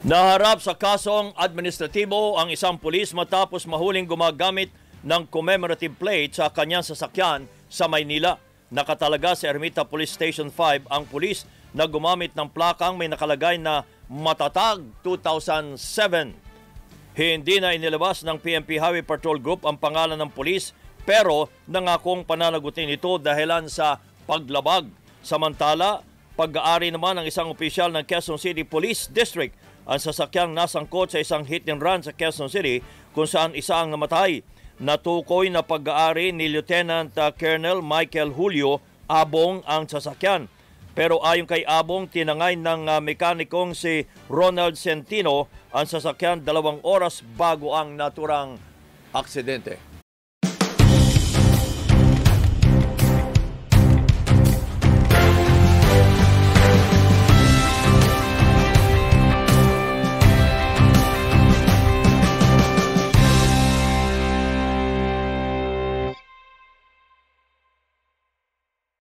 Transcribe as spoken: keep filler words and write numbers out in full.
Naharap sa kasong administratibo ang isang pulis matapos mahuling gumagamit ng commemorative plate sa kanyang sasakyan sa Maynila. Nakatalaga sa Ermita Police Station five ang pulis na gumamit ng plakang may nakalagay na Matatag two thousand seven. Hindi na inilabas ng P N P Highway Patrol Group ang pangalan ng pulis pero nangakong pananagutin ito dahilan sa paglabag. Samantala, pag-aari naman ng isang opisyal ng Quezon City Police District ang sasakyang nasangkot sa isang hit and run sa Quezon City kung saan isa ang namatay. Natukoy na pag-aari ni Lieutenant Colonel Michael Julio Abong ang sasakyan. Pero ayon kay Abong, tinangay ng uh, mekanikong si Ronald Centino ang sasakyan dalawang oras bago ang naturang aksidente.